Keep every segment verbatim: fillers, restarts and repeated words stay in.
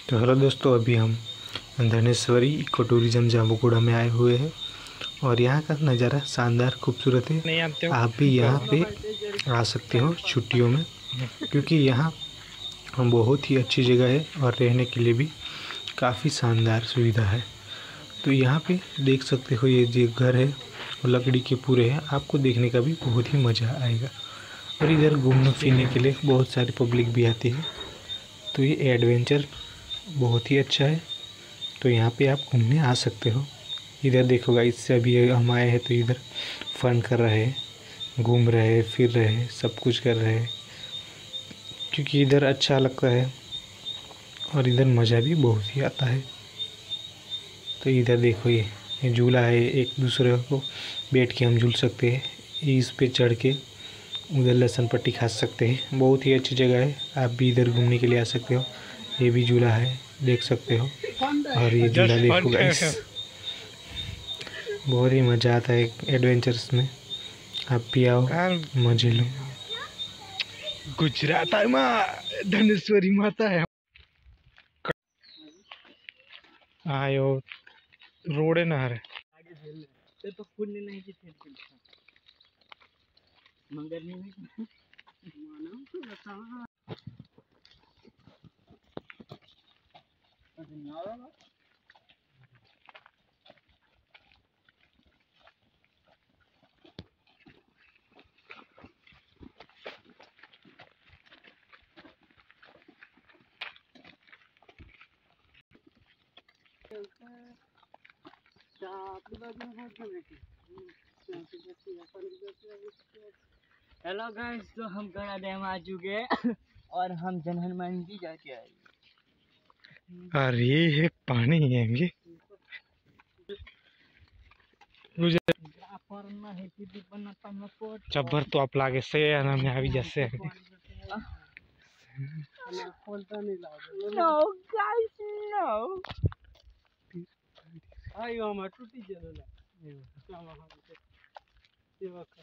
तो हेलो दोस्तों, अभी हम धनेश्वरी इको टूरिज्म जांबुकुड़ा में आए हुए हैं और यहाँ का नज़ारा शानदार खूबसूरत है। आप भी यहाँ पे आ सकते हो छुट्टियों में, क्योंकि यहाँ बहुत ही अच्छी जगह है और रहने के लिए भी काफ़ी शानदार सुविधा है। तो यहाँ पे देख सकते हो, ये जो घर है वो लकड़ी के पूरे हैं। आपको देखने का भी बहुत ही मज़ा आएगा और इधर घूमने फिरने के लिए बहुत सारी पब्लिक भी आती है। तो ये एडवेंचर बहुत ही अच्छा है, तो यहाँ पे आप घूमने आ सकते हो। इधर देखो गाइस, इससे अभी हम आए हैं तो इधर फन कर रहे हैं, घूम रहे हैं, फिर रहे हैं, सब कुछ कर रहे हैं, क्योंकि इधर अच्छा लगता है और इधर मज़ा भी बहुत ही आता है। तो इधर देखो, ये ये झूला है, एक दूसरे को बैठ के हम झूल सकते हैं। इस पे चढ़ के उधर लहसुन पट्टी खा सकते हैं। बहुत ही अच्छी जगह है, आप भी इधर घूमने के लिए आ सकते हो। ये भी झूला है, देख सकते हो। और ये झूला देखो गाइस, बहुत ही मज़ा आता है एडवेंचर्स में। आप भी आओ, मजे लो। गुजरात में धनेश्वरी माता है। आयो रोडे ना रे ते तो पुण्य नाही की मंगर नहीं मानव तो बता दुनिया हेलो गाइस, तो हम गड़ा डैम आ चुके हैं और हम जनहन मंडी जाके आए। अरे ये पानी है ये जबर तो आप लागे से ना में आवी जैसे नो गाइस नो आयो हम टूटी जला चलो हम ये वक्त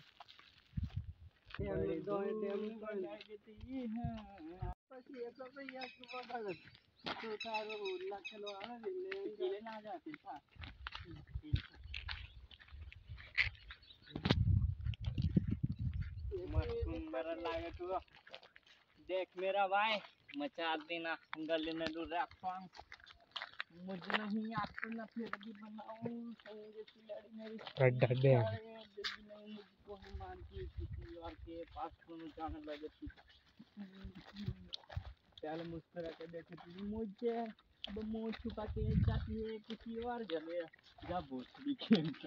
ये दो डैम पर जाके तो ये है પછી એટલો તો યાર સુવા ગલત તો તારો લખેલો આવે ને એટલે ના જાતી था मस्त लागे तू देख मेरा भाई मचा देना गले में डूब रहा। मुझे नहीं आता ना फिर भी बनाऊं संगे की लड़ी मेरी डड्डे नहीं मुझको ही मानती किसी और के पास तुम जाने लगे थी। पहले मुस्कुरा के देखी थी मुझे, अब मुंह छुपा के जाती है किसी और जगह जा भोसड़ी खेलता।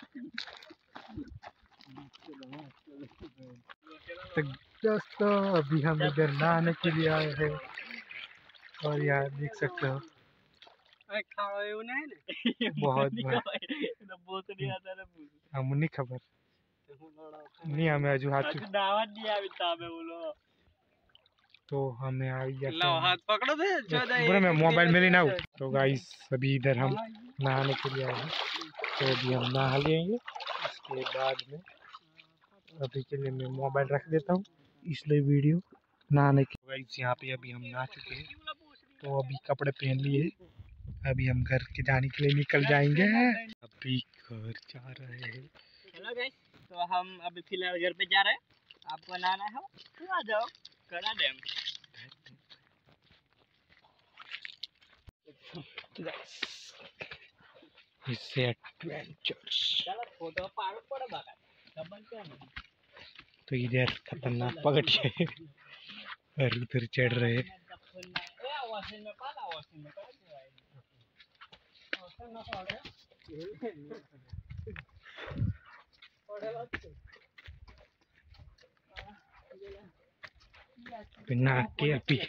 तो दोस्तों, अभी हम इधर नहाने के लिए आए हैं और यहाँ देख सकते हो बहुत हम नहीं खबर नहीं हमें अजू हाथ दावत दिया बिता में बोलो तो हमें आई लो हाथ पकड़ो दे पूरा मैं मोबाइल में लेना। तो गाइस, अभी इधर हम नहाने के लिए आए हैं, तो अभी हम नहा लेंगे। इसके बाद में अभी के लिए मैं मोबाइल रख देता हूँ, इसलिए वीडियो नहाने के। गाइस, यहाँ पे अभी हम नहा चुके हैं, तो अभी कपड़े पहन लिए, अभी हम घर के जाने के लिए निकल जाएंगे। अभी घर जा रहे हैं। हेलो गाइस, तो हम अभी फिलहाल घर पे जा रहे हैं। आपको नहाना है तो आ जाओ गड़ा डैम। इससे एडवेंचर्स। चलो फोटो पारो पड़ बाका डबल क्या नहीं। तो इधर खतरनाक पगड़िया है और उधर चढ़ रहे हैं। बिना के अभी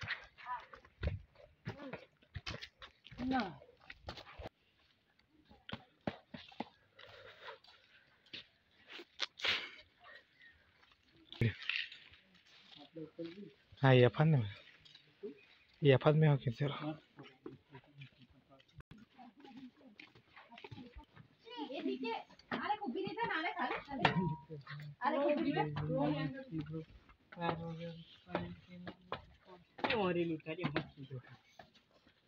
हाँ ये फन में ये फन में हो किसी और लुटा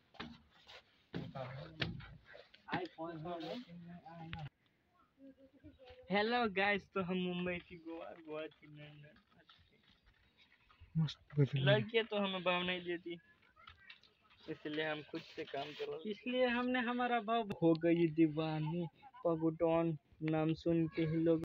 हेलो गाइस, तो हम मुंबई थी गोवा गोवा थी लंदन। मस्त लड़कियां तो हमें भाव नहीं देती, इसलिए हम खुद से काम करो। इसलिए हमने हमारा भाव हो गई दीवानी, पगुटॉन नाम सुन के ही लोग।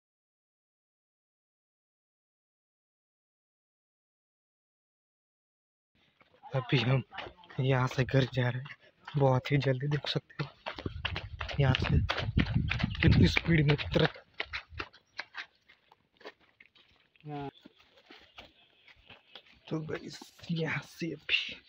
अभी हम यहाँ से घर जा रहे हैं, बहुत ही जल्दी देख सकते हो यहाँ से कितनी स्पीड में ट्रक। हाँ। तो गाइस यहाँ से अभी